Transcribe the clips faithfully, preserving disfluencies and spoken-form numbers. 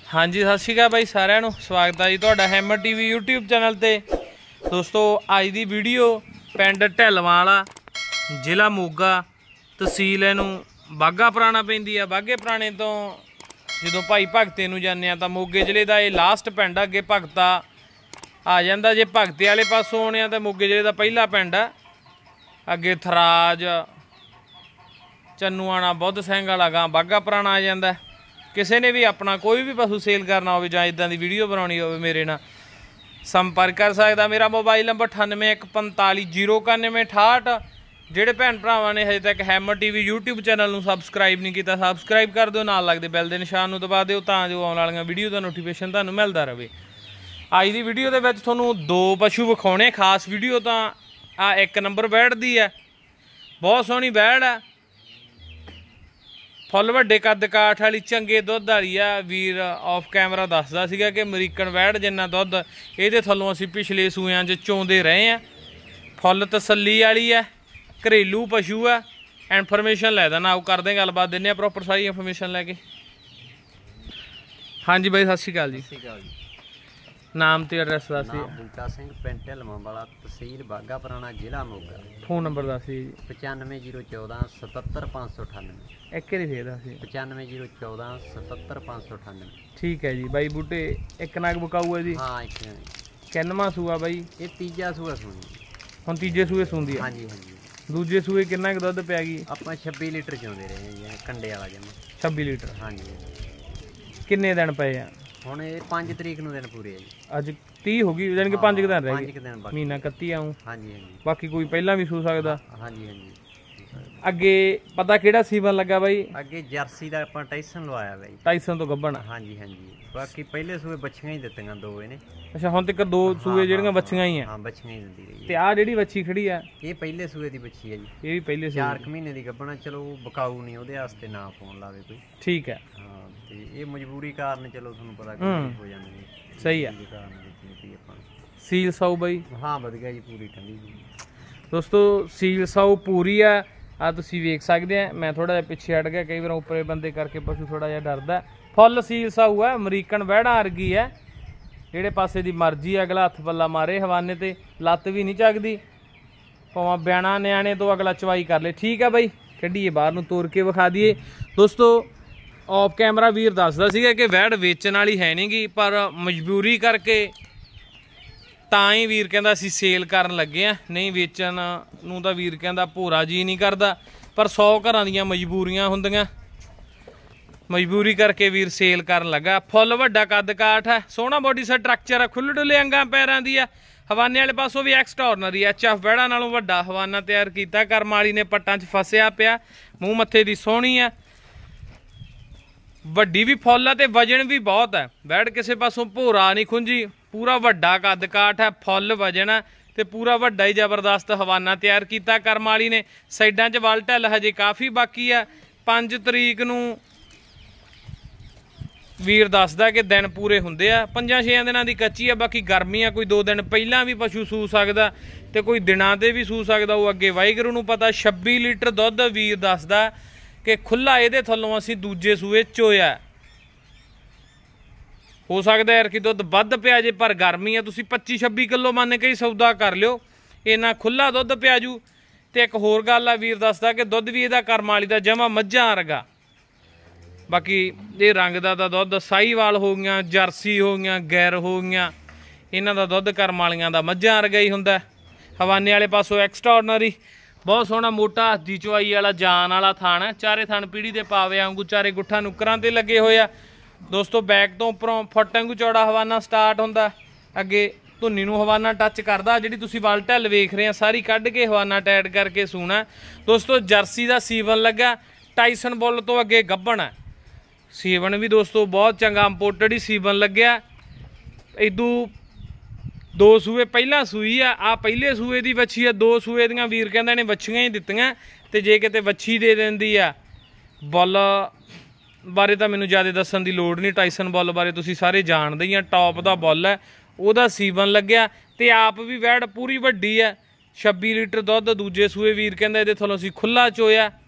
हाँ जी सत श्री अकाल भाई सारिਆਂ ਨੂੰ स्वागत है जी तुहाडा हैमर टीवी यूट्यूब चैनल ते। दोस्तों अज दी वीडियो पिंड ढिलवां जिला मोगा तहसील इनू बाघा पुराना पैंदी है। बाघे पुराने तो जो भाई भगते नूं जाने तो मोगे जिले का ये लास्ट पिंड अगे भगता आ जाता। जे भगते वाले पासों आने तो मोगे जिले का पहला पिंड है। अगे थराज चन्नूआना बुद्ध सिंह वाला गां बाघा पुराना आ जाता। किसी ने भी अपना कोई भी पशु सेल करना हो जां इदां दी वीडियो बनानी हो मेरे नाल संपर्क कर सकता। मेरा मोबाइल नंबर अठानवे एक पंताली जीरो इक्यानवे अठाहठ। ਜਿਹੜੇ ਭੈਣ ਭਰਾਵਾਂ ਨੇ ਹਜੇ ਤੱਕ ਹੈਮਰ ਟੀਵੀ YouTube ਚੈਨਲ ਨੂੰ ਸਬਸਕ੍ਰਾਈਬ ਨਹੀਂ ਕੀਤਾ ਸਬਸਕ੍ਰਾਈਬ ਕਰ ਦਿਓ, ਨਾਲ ਲੱਗਦੇ ਬੈਲ ਦੇ ਨਿਸ਼ਾਨ ਨੂੰ ਦਬਾ ਦਿਓ ਤਾਂ ਜੋ ਆਉਣ ਵਾਲੀਆਂ ਵੀਡੀਓ ਦਾ ਨੋਟੀਫਿਕੇਸ਼ਨ ਤੁਹਾਨੂੰ ਮਿਲਦਾ ਰਹੇ। ਅੱਜ ਦੀ ਵੀਡੀਓ ਦੇ ਵਿੱਚ ਤੁਹਾਨੂੰ ਦੋ ਪਸ਼ੂ ਵਿਖਾਉਣੇ ਖਾਸ ਵੀਡੀਓ। ਤਾਂ ਆ ਇੱਕ ਨੰਬਰ ਬੈੜ ਦੀ ਹੈ, ਬਹੁਤ ਸੋਹਣੀ ਬੈੜ ਹੈ, फुल वड्डे कद काठ वाली चंगे दुध वाली आ। वीर ऑफ कैमरा दसदा सीगा कि अमरीकन वैड़ जिन्ना दुध ये थल्लों असीं पिछले सूइयां च चोंदे रहे हैं। फुल तसल्ली वाली है, घरेलू पशु है। इनफॉर्मेशन लै देना आओ करदे गलबात दिन्ने प्रॉपर सारी इनफॉर्मेशन लैके। हाँ जी बाई सत श्री अकाल जी। नाम ते एड्रैस दस जी। बूटा सिंह पिंड ढिलवां वाला तहसील बाघा पुराना जिला मोगा। फोन नंबर दस जी। पचानवे जीरो चौदह सतहत्तर पाँच सौ अठानवे। एक ही फिर दस जी। पचानवे जीरो चौदह सतहत्तर पाँच सौ अठानवे। ठीक है जी बाई बूटे एक नाग बकाऊ है जी। हाँ एक किन्नवां सूआ बाई? ये तीजा सूआ सूई हुण तीजे सूए सूंदी है। हाँ जी हाँ जी। दूजे सूए किन्ना क दुध पिया गई? ਆਪਾਂ छब्बी लीटर चोंदे रहे हैं कंडे वाला जमा। छब्बी लीटर। हाँ जी। किन्ने दिन पे हैं ਹੁਣ ਇਹ पाँच तरीक ਨੂੰ ਦਿਨ ਪੂਰੇ ਆ ਜੀ। ਅੱਜ तीह हो गई यानी कि पाँच दिन रह पाँच गए दिन बाकी महीना इकत्ती आऊँ। हाँ जी हाँ जी। बाकी कोई पहला भी सू सकदा। हाँ जी हाँ जी। ਅੱਗੇ ਪਤਾ ਕਿਹੜਾ ਸੀਵਨ ਲੱਗਾ ਬਾਈ? ਅੱਗੇ ਜਰਸੀ ਦਾ ਆਪਾਂ ਟਾਈਸਨ ਲਵਾਇਆ ਬਾਈ। ਟਾਈਸਨ ਤੋਂ ਗੱਭਣ। ਹਾਂ ਜੀ ਹਾਂ ਜੀ। ਬਾਕੀ ਪਹਿਲੇ ਸੂਏ ਬੱਚੀਆਂ ਹੀ ਦਿੱਤੀਆਂ ਦੋ ਇਹਨੇ। ਅੱਛਾ ਹੁਣ ਤੱਕ ਦੋ ਸੂਏ ਜਿਹੜੀਆਂ ਬੱਚੀਆਂ ਹੀ ਆ? ਹਾਂ ਬੱਚੀਆਂ ਹੀ ਦਿੰਦੀ ਰਹੀ। ਤੇ ਆ ਜਿਹੜੀ ਬੱਚੀ ਖੜੀ ਆ ਇਹ ਪਹਿਲੇ ਸੂਏ ਦੀ ਬੱਚੀ ਹੈ ਜੀ। ਇਹ ਵੀ ਪਹਿਲੇ ਸੂਏ? ਚਾਰ ਮਹੀਨੇ ਦੀ ਗੱਭਣ। ਚਲੋ ਬਕਾਊ ਨਹੀਂ ਉਹਦੇ ਵਾਸਤੇ ਨਾ ਫੋਨ ਲਾਵੇ ਕੋਈ। ਠੀਕ ਹੈ। ਹਾਂ ਤੇ ਇਹ ਮਜਬੂਰੀ ਕਾਰਨ ਚਲੋ ਤੁਹਾਨੂੰ ਪਤਾ ਕਿ ਹੋ ਜਾਂਦੀ ਹੈ। ਸਹੀ ਆ। ਸੀਲ ਸਾਊ ਬਾਈ? ਹਾਂ ਵਧੀਆ ਜੀ ਪੂਰੀ ਠੰਡੀ ਜੀ। ਦੋਸਤੋ ਸੀਲ ਸਾਊ ਪੂਰੀ ਆ। ਆ ਤੁਸੀਂ ਵੇਖ ਸਕਦੇ ਆ। मैं थोड़ा जिहा पिछे हट गया, कई बार उपरे बंदे करके पशु थोड़ा जिहा डरदा। फुल सील साऊ है, अमरीकन वैड़ा वर्गी है। ਜਿਹੜੇ ਪਾਸੇ ਦੀ ਮਰਜ਼ੀ अगला हथ पल्ला मारे हवाने ते लत्त भी नहीं झकदी भावें ब्याणा न्याणे तो अगला चवाई कर ले। ठीक है बाई कढ़ीए बाहर नूं तोड़ के विखा दईए। दोस्तों ऑफ कैमरा वीर दसदा सीगा कि वैड़ वेचण वाली है नहीं गी, पर मजबूरी करके ਤਾਂ ਹੀ ਵੀਰ ਕਹਿੰਦਾ ਅਸੀਂ ਸੇਲ ਕਰਨ ਲੱਗੇ ਆ। ਨਹੀਂ ਵੇਚਣ ਨੂੰ ਤਾਂ ਵੀਰ ਕਹਿੰਦਾ ਭੋਰਾ ਜੀ ਨਹੀਂ ਕਰਦਾ, ਪਰ ਸੌ ਘਰਾਂ ਦੀਆਂ ਮਜਬੂਰੀਆਂ ਹੁੰਦੀਆਂ। ਮਜਬੂਰੀ ਕਰਕੇ ਵੀਰ ਸੇਲ ਕਰਨ ਲੱਗਾ। ਫੁੱਲ ਵੱਡਾ ਕੱਦ ਕਾਠ ਹੈ, ਸੋਹਣਾ ਬੋਡੀ ਸਟਰਕਚਰ ਹੈ, ਖੁੱਲ੍ਹੇ ਡੁੱਲੇ ਅੰਗਾਂ ਪੈਰਾਂ ਦੀ ਆ। ਹਵਾਨੇ ਵਾਲੇ ਪਾਸੋਂ ਵੀ ਐਕਸਟਰਾਰਨਰੀ ਐਚ ਐਫ ਵੈੜਾ ਨਾਲੋਂ ਵੱਡਾ ਹਵਾਨਾ ਤਿਆਰ ਕੀਤਾ। ਕਰਮ ਵਾਲੀ ਨੇ ਪੱਟਾਂ 'ਚ ਫਸਿਆ ਪਿਆ। ਮੂੰਹ ਮੱਥੇ ਦੀ ਸੋਹਣੀ ਆ, ਵੱਡੀ ਵੀ ਫੁੱਲ ਆ ਤੇ ਵਜਨ ਵੀ ਬਹੁਤ ਹੈ। ਵੈੜ ਕਿਸੇ ਪਾਸੋਂ ਭੋਰਾ ਨਹੀਂ ਖੁੰਝੀ, पूरा वड्डा कद काठ है, फुल वजन है ते पूरा वड्डा ही जबरदस्त हवाना तैयार किया। करम वाली ने साइडा च वल ढिल हजे काफ़ी बाकी है। पाँच तरीक नूं वीर दसदा कि दिन पूरे हुंदे आ। पंजां छे दिनां दी कच्ची है, बाकी गर्मी है, कोई दो दिन पहलां भी पशु सू सकदा ते कोई दिनां ते भी सू सकदा। वो अगे वाहिगुरू नूं पता। छब्बी लीटर दुध वीर दसदा कि खुला इहदे थल्लों असीं दूजे सूए चोया। हो सकता है कि दुध वध पिया जे, पर गर्मी है तुसीं पच्ची छब्बी किलो मन के ही सौदा कर लिओ, इन्ना खुला दुध पिया जू। तो एक होर गल है वीर दसदा कि दुध भी इहदा करम वाली दा जमा मझां वर्गा। बाकी ये रंग दा तां दुध साहीवाल हो गईयां, जर्सी हो गईयां, गैर हो गईयां, इन्हां दा दुध करम वालियां दा मझां वर्गा ही हुंदा। हवाने वाले पासों एक्सट्राऑर्डनरी बहुत सोहना मोटा हत्थी चुआई वाला जान वाला थान है। चारे थान पीढ़ी दे पावे वांगू चारे गुट्ठा नुकरां ते लगे होए आ। दोस्तों बैक तो उपरों फुट वांगू चौड़ा हवाना स्टार्ट होंदा, अगे धुन्नी नूं हवाना टच करदा। जिहड़ी तुसीं वल ढिल वेख रहे हैं सारी कढ के हवाना टाइट करके सूना। दोस्तों जर्सी का सीवन लगा, टाइसन बुल तो अगे गब्बण है। सीवन भी दोस्तों बहुत चंगा इंपोर्टेड ही सीवन लग्या। इदू दो सूए पहला सूई आ, आ पहले सूए की वच्छी है। दो सूए दियां वीर कहंदे ने वच्छियां ही दित्तियां, ते जे किते वच्छी दे दिंदी आ बुल बारे तो मैनूं ज़्यादा दस्सण दी लोड़ नहीं। टाइसन बुल बारे तुसीं सारे जाणदे ही आ, टॉप दा बुल है, उहदा सीवन लग्या ते आप भी वैड़ पूरी वड्डी है। छब्बी लीटर दुध दूजे सूए वीर कहंदे इहदे थल्लों असीं खुला चोया।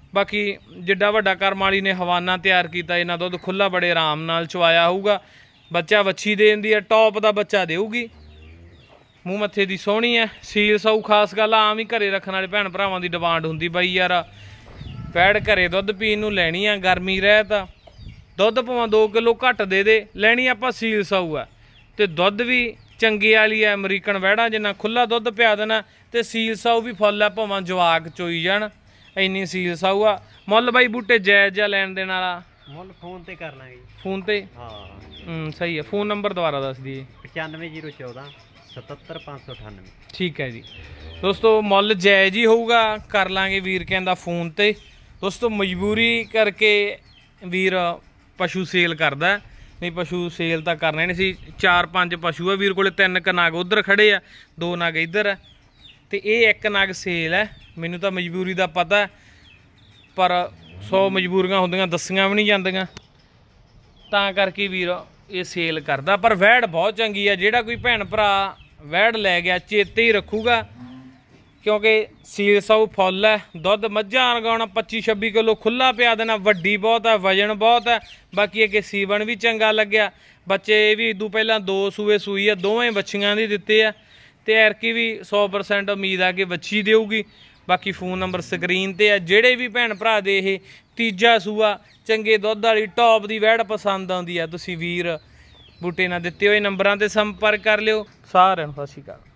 ਬਾਕੀ ਜਿੱਡਾ ਵੱਡਾ ਕਰਮ ਵਾਲੀ ਨੇ ਹਵਾਨਾ ਤਿਆਰ ਕੀਤਾ, ਇਹਨਾਂ ਦੁੱਧ ਖੁੱਲਾ ਬੜੇ ਆਰਾਮ ਨਾਲ ਚਵਾਇਆ ਹੋਊਗਾ। ਬੱਚਾ ਵੱਛੀ ਦੇ ਦਿੰਦੀ ਹੈ, ਟੌਪ ਦਾ ਬੱਚਾ ਦੇਊਗੀ। ਮੂੰਹ ਮੱਥੇ ਦੀ ਸੋਹਣੀ ਹੈ, ਸੀਲ ਸਾਊ ਖਾਸ ਗੱਲ ਆਮ ਹੀ ਘਰੇ ਰੱਖਣ ਵਾਲੇ ਭੈਣ ਭਰਾਵਾਂ ਦੀ ਡਿਮਾਂਡ ਹੁੰਦੀ ਬਾਈ ਯਾਰ ਪੈੜ ਘਰੇ ਦੁੱਧ ਪੀਣ ਨੂੰ ਲੈਣੀ ਆ, ਗਰਮੀ ਰਹਿ ਤਾਂ ਦੁੱਧ ਭਾਵੇਂ ਦੋ ਕਿਲੋ ਘੱਟ ਦੇ ਦੇ, ਲੈਣੀ ਆਪਾਂ ਸੀਲ ਸਾਊ ਆ ਤੇ ਦੁੱਧ ਵੀ ਚੰਗੇ ਵਾਲੀ ਆ। ਅਮਰੀਕਨ ਵਹਿੜਾ ਜਿੰਨਾ ਖੁੱਲਾ ਦੁੱਧ ਪਿਆ ਦੇਣਾ ਤੇ ਸੀਲ ਸਾਊ ਵੀ ਫੁੱਲ ਆ, ਭਾਵੇਂ ਜਵਾਕ ਚੋਈ ਜਾਣ, ਇੰਨੀ ਸੀਲ ਸਾਊ ਆ। ਮੁੱਲ ਬਾਈ ਬੂਟੇ ਜਾਇਜ਼ ਜਿਹਾ ਲੈਣ ਦੇਣ ਵਾਲਾ, ਮੁੱਲ ਫੋਨ ਤੇ ਕਰ ਲਾਂਗੇ ਫੋਨ ਤੇ। ਹਾਂ ਹੂੰ ਸਹੀ ਹੈ। ਫੋਨ ਨੰਬਰ ਦੁਬਾਰਾ ਦੱਸ ਦਈਏ। ਪਚਾਨਵੇਂ ਜ਼ੀਰੋ ਚੌਦਾਂ ਸਤੱਤਰ ਪੰਜ ਸੌ ਅਠਾਨਵੇਂ। ਠੀਕ ਹੈ ਜੀ ਦੋਸਤੋ, ਮੁੱਲ ਜਾਇਜ਼ ਹੀ ਹੋਊਗਾ, ਕਰ ਲਾਂਗੇ ਵੀਰ ਕਹਿੰਦਾ ਫੋਨ ਤੇ। ਦੋਸਤੋ ਮਜਬੂਰੀ ਕਰਕੇ ਵੀਰ ਪਸ਼ੂ ਸੇਲ ਕਰਦਾ, ਨਹੀਂ ਪਸ਼ੂ ਸੇਲ ਤਾਂ ਕਰਨਾ ਨਹੀਂ ਸੀ। ਚਾਰ ਪੰਜ ਪਸ਼ੂ ਆ ਵੀਰ ਕੋਲੇ, ਤਿੰਨ ਕੁ ਨਗ ਉਧਰ ਖੜੇ ਆ, ਦੋ ਨਗ ਇੱਧਰ ਆ ਤੇ ਇਹ ਇੱਕ ਨਗ ਸੇਲ ਹੈ। ਮੈਨੂੰ ਤਾਂ ਮਜਬੂਰੀ ਦਾ ਪਤਾ, ਪਰ ਸੌ ਮਜਬੂਰੀਆਂ ਹੁੰਦੀਆਂ ਦੱਸੀਆਂ ਵੀ ਨਹੀਂ ਜਾਂਦੀਆਂ, ਤਾਂ ਕਰਕੇ ਵੀਰ ਇਹ ਸੇਲ ਕਰਦਾ। ਪਰ ਵਹਿੜ ਬਹੁਤ ਚੰਗੀ ਆ, ਜਿਹੜਾ ਕੋਈ ਭੈਣ ਭਰਾ ਵਹਿੜ ਲੈ ਗਿਆ ਚੇਤੇ ਹੀ ਰੱਖੂਗਾ, ਕਿਉਂਕਿ ਸੀਲ ਸਾਊ ਫੁੱਲ ਹੈ। ਦੁੱਧ ਮੱਝਾਂ ਲਗਾਉਣਾ ਪੱਚੀ ਛੱਬੀ ਕਿਲੋ ਖੁੱਲਾ ਪਿਆ ਦੇਣਾ, ਵੱਡੀ ਬਹੁਤ ਹੈ, ਵਜਨ ਬਹੁਤ ਹੈ। ਬਾਕੀ ਅੱਗੇ ਸੀਵਣ ਵੀ ਚੰਗਾ ਲੱਗਿਆ। ਬੱਚੇ ਵੀ ਇਦੋਂ ਪਹਿਲਾਂ ਦੋ ਸੂਏ ਸੂਈ ਆ, ਦੋਵੇਂ ਬੱਚੀਆਂ ਦੀ ਦਿੱਤੇ ਆ ਤੇ ਐਰਕੀ ਵੀ ਸੌ ਪਰਸੈਂਟ ਉਮੀਦ ਆ ਕਿ ਬੱਚੀ ਦੇਊਗੀ। ਬਾਕੀ ਫੋਨ ਨੰਬਰ ਸਕਰੀਨ ਤੇ ਆ। ਜਿਹੜੇ ਵੀ ਭੈਣ ਭਰਾ ਦੇ ਇਹ ਤੀਜਾ ਸੂਆ ਚੰਗੇ ਦੁੱਧ ਵਾਲੀ ਟੌਪ ਦੀ ਵਹਿੜ ਪਸੰਦ ਆਉਂਦੀ ਆ, ਤੁਸੀਂ ਵੀਰ ਬੂਟੇ ਨਾਲ ਦਿੱਤੇ ਹੋਏ ਨੰਬਰਾਂ ਤੇ ਸੰਪਰਕ ਕਰ ਲਿਓ। ਸਾਰਿਆਂ ਨੂੰ ਸਤਿ ਸ਼੍ਰੀ ਅਕਾਲ।